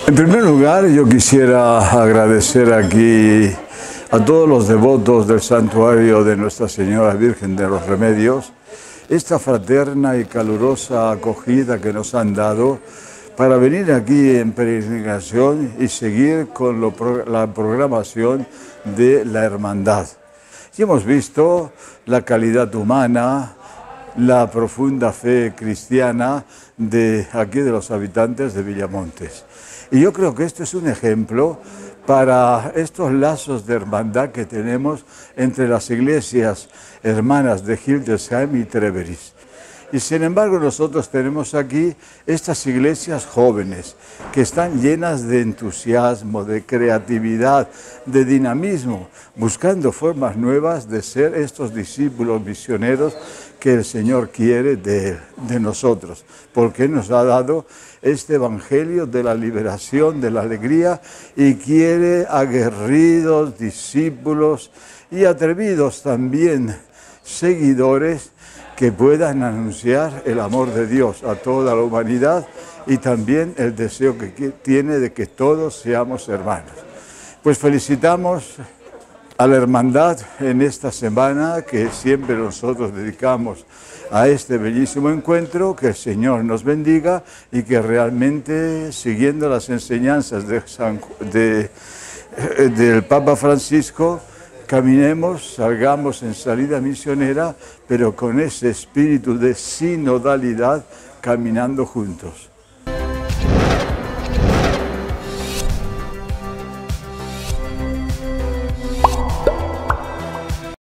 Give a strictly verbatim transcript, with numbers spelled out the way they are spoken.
En primer lugar, yo quisiera agradecer aquí a todos los devotos del santuario de Nuestra Señora Virgen de los Remedios esta fraterna y calurosa acogida que nos han dado para venir aquí en peregrinación y seguir con lo, la programación de la hermandad. Y hemos visto la calidad humana, la profunda fe cristiana de aquí de los habitantes de Villamontes. Y yo creo que esto es un ejemplo para estos lazos de hermandad que tenemos entre las iglesias hermanas de Hildesheim y Treveris. Y sin embargo nosotros tenemos aquí estas iglesias jóvenes que están llenas de entusiasmo, de creatividad, de dinamismo, buscando formas nuevas de ser estos discípulos misioneros que el Señor quiere de, de nosotros, porque nos ha dado este evangelio de la liberación, de la alegría, y quiere aguerridos discípulos y atrevidos también seguidores que puedan anunciar el amor de Dios a toda la humanidad y también el deseo que tiene de que todos seamos hermanos. Pues felicitamos a la hermandad en esta semana que siempre nosotros dedicamos a este bellísimo encuentro, que el Señor nos bendiga y que realmente, siguiendo las enseñanzas de San, de, del Papa Francisco, caminemos, salgamos en salida misionera, pero con ese espíritu de sinodalidad, caminando juntos.